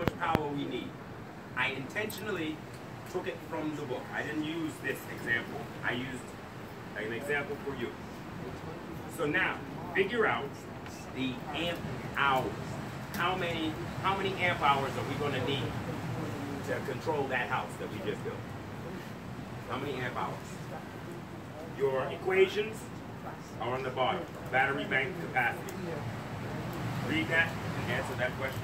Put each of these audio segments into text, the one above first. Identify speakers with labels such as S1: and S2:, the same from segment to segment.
S1: much power we need. I intentionally took it from the book. I didn't use this example. I used an example for you. So now, figure out the amp hours. How many amp hours are we going to need to control that house that we just built? How many amp hours? Your equations are on the bottom. Battery bank capacity. Read that and answer that question.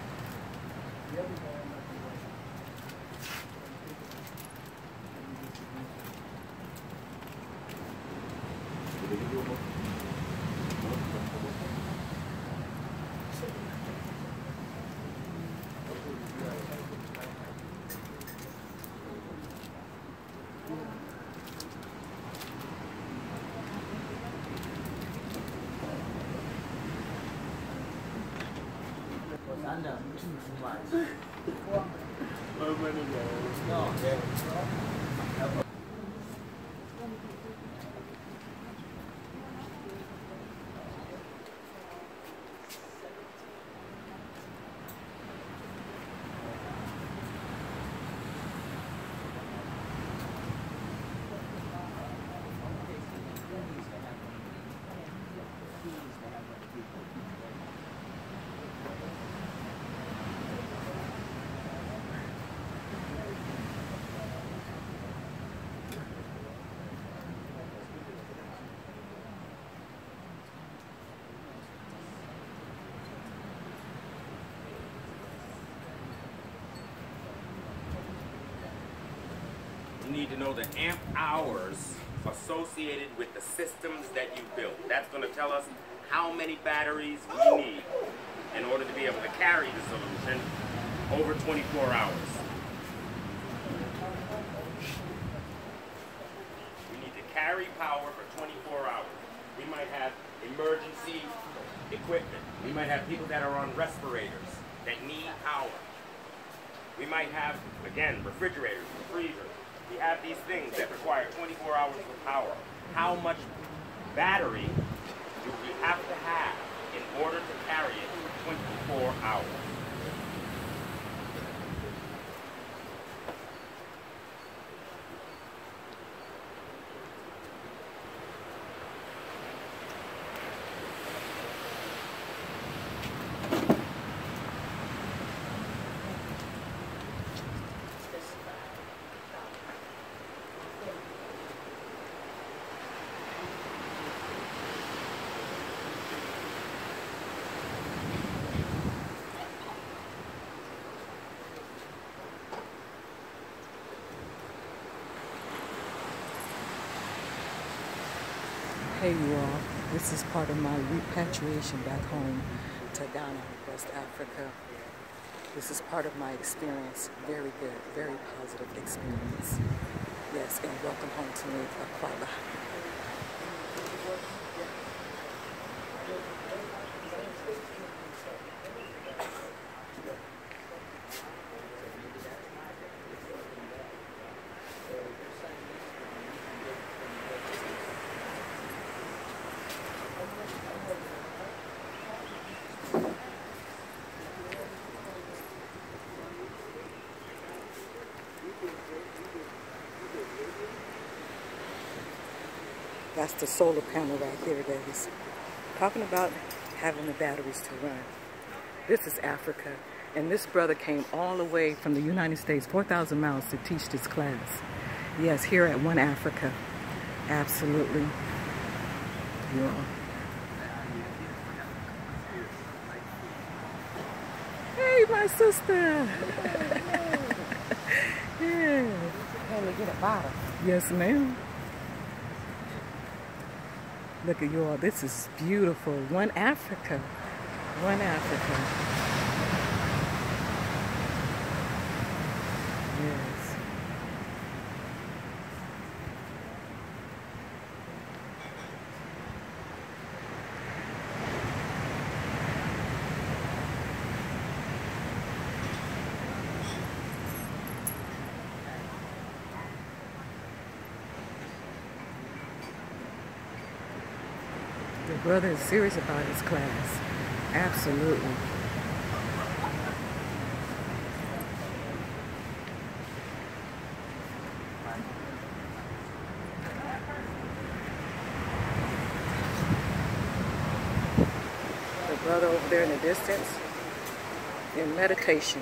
S2: Under too much. No, yeah.
S1: You need to know the amp hours associated with the systems that you built. That's going to tell us how many batteries we need in order to be able to carry the solution over 24 hours. We need to carry power for 24 hours. We might have emergency equipment. We might have people that are on respirators that need power. We might have, again, refrigerators, freezers. We have these things that require 24 hours of power. How much battery do we have to have in order to carry it 24 hours?
S3: Hey you all, this is part of my repatriation back home to Ghana, West Africa. This is part of my experience. Very good, very positive experience. Yes, and welcome home to me, Aquaba. That's the solar panel right here, guys. Talking about having the batteries to run. This is Africa, and this brother came all the way from the United States, 4,000 miles to teach this class. Yes, here at One Africa. Absolutely. Yeah. Hey, my sister. Yeah.
S2: Can we get a bottle?
S3: Yes, ma'am. Look at you all. This is beautiful. One Africa. One Africa. Yes. The brother is serious about his class. Absolutely. brother over there in the distance in meditation.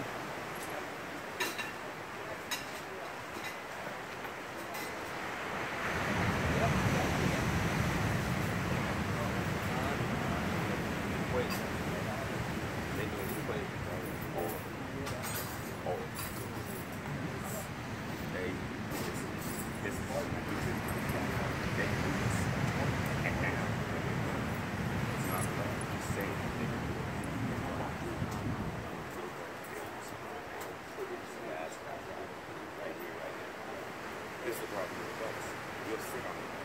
S1: This is the problem with adults. You'll sit on it.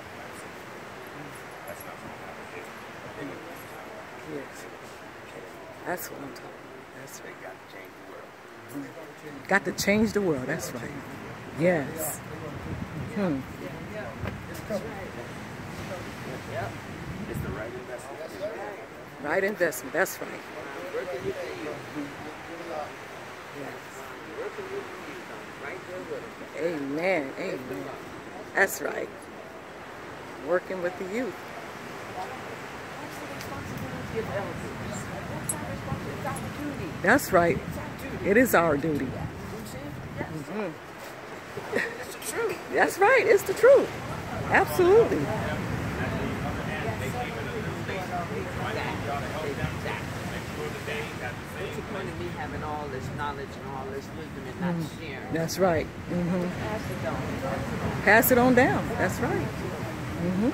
S1: That's not going to happen.
S3: Yes. That's what I'm talking about. That's
S1: They
S3: right.
S1: got to change the world.
S3: Got to change the world. That's right. Yes. Hmm.
S1: It's the right investment.
S3: Right investment. That's right. Yes. Amen. Amen. That's right. Working with the youth. That's right. It is our duty. Mm-hmm.
S2: It's the truth.
S3: That's right. It's the truth. Absolutely.
S2: What's the point of me having all this knowledge and all this wisdom and not sharing?
S3: That's right. Mm-hmm.
S2: Pass it on.
S3: Pass it on down. That's right. Mm-hmm.